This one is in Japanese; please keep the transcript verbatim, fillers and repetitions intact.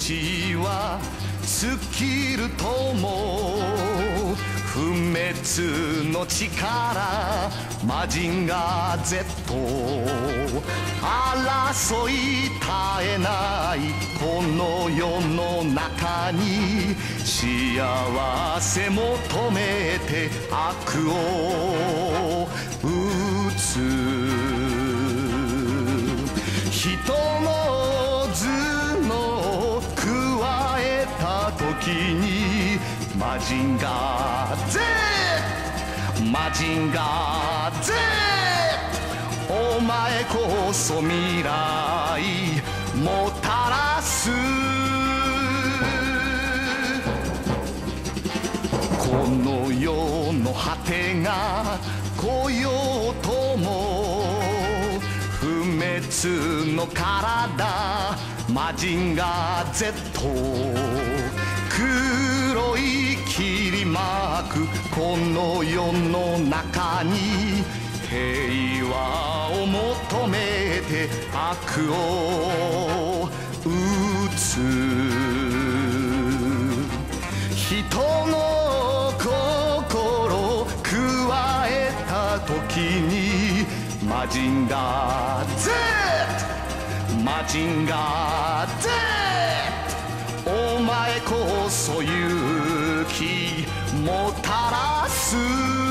命は尽きるとも不滅の力マジンガー Z 争い絶えないこの世の中に幸せ求めて悪を打つ人の頭脳加えた時にマジンガー Z マジンガー Z お前こそ未来もたらすこの世の果てが来ようとも不滅の体マジンガー Z 黒い霧巻くこの世の中に平和を求めて悪を打つ人の心加えた時にマジンガー Z マジンガー Z お前こそ勇気もたらす